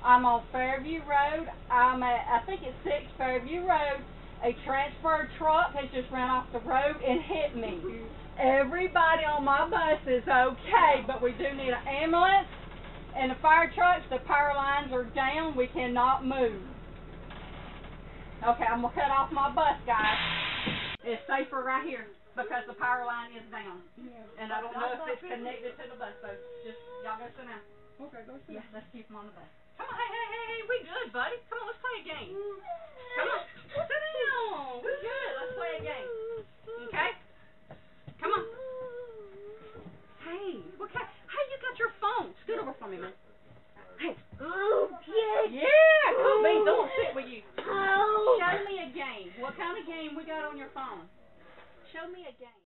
I'm on Fairview Road. I'm at, I think it's 6 Fairview Road. A transfer truck has just ran off the road and hit me. Everybody on my bus is okay, but we do need an ambulance and the fire trucks. The power lines are down. We cannot move. Okay, I'm going to cut off my bus, guys. It's safer right here because the power line is down. And I don't know if it's connected to the bus, so just, y'all go sit down. Okay, go sit down. Yes, let's keep them on the bus. Come on, hey, we good, buddy. Come on, let's play a game. Come on, sit down. We good. Let's play a game. Okay? Come on. Hey, hey, you got your phone. Scoot over for me, man. Hey. Oh, yes. Yeah, cool beans. I'm gonna sit with you. Oh. Show me a game. What kind of game we got on your phone? Show me a game.